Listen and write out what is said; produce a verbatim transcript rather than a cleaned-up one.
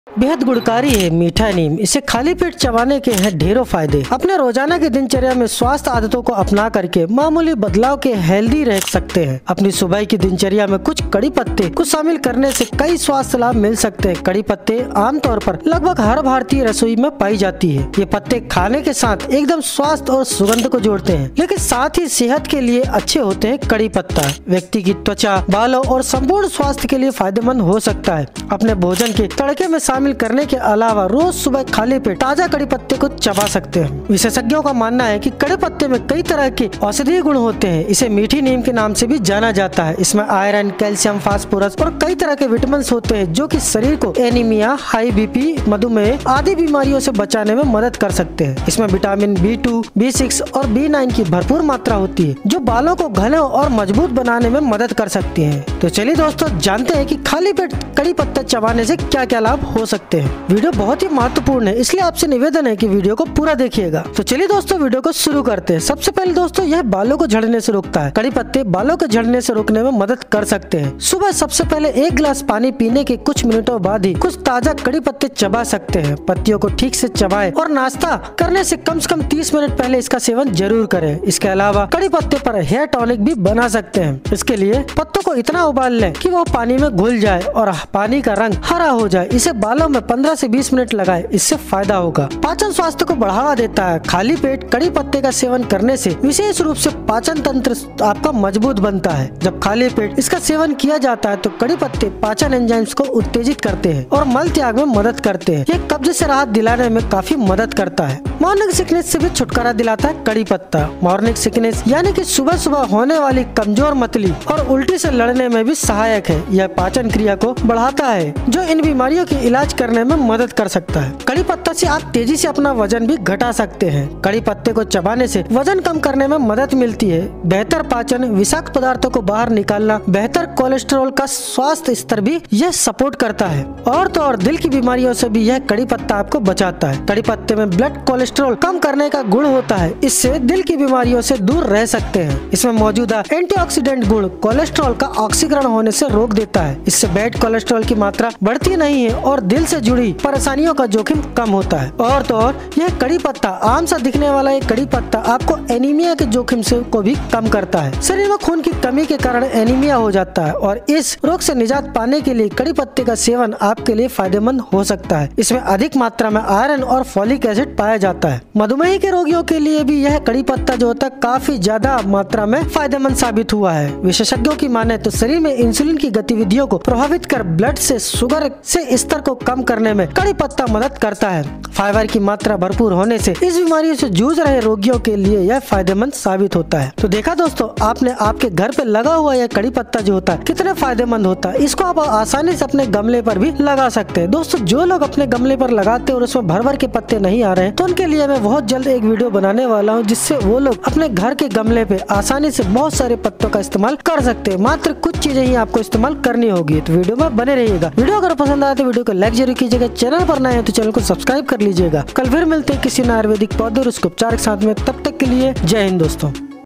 बेहद गुणकारी है मीठा नीम। इसे खाली पेट चबाने के हैं ढेरों फायदे। अपने रोजाना की दिनचर्या में स्वास्थ्य आदतों को अपना करके मामूली बदलाव के हेल्दी रह सकते हैं। अपनी सुबह की दिनचर्या में कुछ कड़ी पत्ते को शामिल करने से कई स्वास्थ्य लाभ मिल सकते हैं। कड़ी पत्ते आमतौर पर लगभग हर भारतीय रसोई में पाई जाती है। ये पत्ते खाने के साथ एकदम स्वास्थ्य और सुगंध को जोड़ते हैं, लेकिन साथ ही सेहत के लिए अच्छे होते हैं। कड़ी पत्ता व्यक्ति की त्वचा, बालों और संपूर्ण स्वास्थ्य के लिए फायदेमंद हो सकता है। अपने भोजन के तड़के में शामिल करने के अलावा रोज सुबह खाली पेट ताजा कड़ी पत्ते को चबा सकते हैं। विशेषज्ञों का मानना है कि कड़ी पत्ते में कई तरह के औषधीय गुण होते हैं। इसे मीठी नीम के नाम से भी जाना जाता है। इसमें आयरन, कैल्शियम, फास्फोरस और कई तरह के विटामिन होते हैं जो कि शरीर को एनीमिया, हाई बीपी, मधुमेह आदि बीमारियों से बचाने में मदद कर सकते हैं। इसमें vitamin B two, B six और बी नाइन की भरपूर मात्रा होती है जो बालों को घने और मजबूत बनाने में मदद कर सकती है। तो चलिए दोस्तों, जानते हैं कि खाली पेट कड़ी पत्ता चबाने से क्या क्या लाभ हो सकते हैं। वीडियो बहुत ही महत्वपूर्ण है, इसलिए आपसे निवेदन है कि वीडियो को पूरा देखिएगा। तो चलिए दोस्तों, वीडियो को शुरू करते हैं। सबसे पहले दोस्तों, यह बालों को झड़ने से रोकता है। कड़ी पत्ते बालों को झड़ने से रोकने में मदद कर सकते हैं। सुबह सबसे पहले एक गिलास पानी पीने के कुछ मिनटों बाद ही कुछ ताजा कड़ी पत्ते चबा सकते हैं। पत्तियों को ठीक से चबाएं और नाश्ता करने से कम से कम तीस मिनट पहले इसका सेवन जरूर करें। इसके अलावा कड़ी पत्ते पर हेयर टॉनिक भी बना सकते हैं। इसके लिए पत्तों को इतना उबाल लें कि वो पानी में घुल जाए और पानी का रंग हरा हो जाए। इसे बालों में पंद्रह से बीस मिनट लगाएं, इससे फायदा होगा। पाचन स्वास्थ्य को बढ़ावा देता है। खाली पेट कड़ी पत्ते का सेवन करने से विशेष रूप से पाचन तंत्र आपका मजबूत बनता है। जब खाली पेट इसका सेवन किया जाता है तो कड़ी पत्ते पाचन एंजाइम्स को उत्तेजित करते हैं और मल त्याग में मदद करते हैं। ये कब्ज से राहत दिलाने में काफी मदद करता है। मॉर्निंग सिकनेस से भी छुटकारा दिलाता है कड़ी पत्ता। मॉर्निंग सिकनेस यानी कि सुबह सुबह होने वाली कमजोर मतली और उल्टी से लड़ने में भी सहायक है। यह पाचन क्रिया को बढ़ाता है जो इन बीमारियों की इलाज करने में मदद कर सकता है। कड़ी पत्ता से आप तेजी से अपना वजन भी घटा सकते हैं। कड़ी पत्ते को चबाने से वजन कम करने में मदद मिलती है। बेहतर पाचन, विषाक्त पदार्थों को बाहर निकालना, बेहतर कोलेस्ट्रॉल का स्वास्थ्य स्तर भी यह सपोर्ट करता है। और तो और दिल की बीमारियों से भी यह कड़ी पत्ता आपको बचाता है। कड़ी पत्ते में ब्लड कोलेस्ट्रॉल कम करने का गुण होता है। इससे दिल की बीमारियों से दूर रह सकते हैं। इसमें मौजूदा एंटीऑक्सीडेंट गुण कोलेस्ट्रॉल का ऑक्सीकरण होने से रोक देता है। इससे बैड कोलेस्ट्रॉल की मात्रा बढ़ती नहीं है और दिल से जुड़ी परेशानियों का जोखिम कम होता है। और तो और यह कड़ी पत्ता आम सा दिखने वाला एक कड़ी पत्ता आपको एनीमिया के जोखिम से को भी कम करता है। शरीर में खून की कमी के कारण एनीमिया हो जाता है और इस रोग से निजात पाने के लिए कड़ी पत्ते का सेवन आपके लिए फायदेमंद हो सकता है। इसमें अधिक मात्रा में आयरन और फॉलिक एसिड पाया जाता है। मधुमेह के रोगियों के लिए भी यह कड़ी पत्ता जो होता है काफी ज्यादा मात्रा में फायदेमंद साबित हुआ है। विशेषज्ञों की माने तो शरीर में इंसुलिन की गतिविधियों को प्रभावित कर ब्लड से शुगर से स्तर को कम करने में कड़ी पत्ता मदद करता है। फाइबर की मात्रा भरपूर होने से इस बीमारी से जूझ रहे रोगियों के लिए यह फायदेमंद साबित होता है। तो देखा दोस्तों, आपने आपके घर पे लगा हुआ यह कड़ी पत्ता जो होता है कितने फायदेमंद होता है। इसको आप आसानी से अपने गमले पर भी लगा सकते हैं। दोस्तों, जो लोग अपने गमले पर लगाते हैं और उसमें भर भर के पत्ते नहीं आ रहे हैं तो उनके लिए मैं बहुत जल्द एक वीडियो बनाने वाला हूँ जिससे वो लोग अपने घर के गमले पे आसानी से बहुत सारे पत्तों का इस्तेमाल कर सकते हैं। मात्र कुछ चीजें ही आपको इस्तेमाल करनी होगी। तो वीडियो में बने रहिएगा। वीडियो अगर पसंद आए तो वीडियो को लाइक जरूर कीजिएगा। चैनल पर नए हैं तो चैनल को सब्सक्राइब कर लीजिएगा। कल फिर मिलते हैं किसी नए आयुर्वेदिक पौधे और उसके उपचार के साथ में। तब तक के लिए जय हिंद दोस्तों।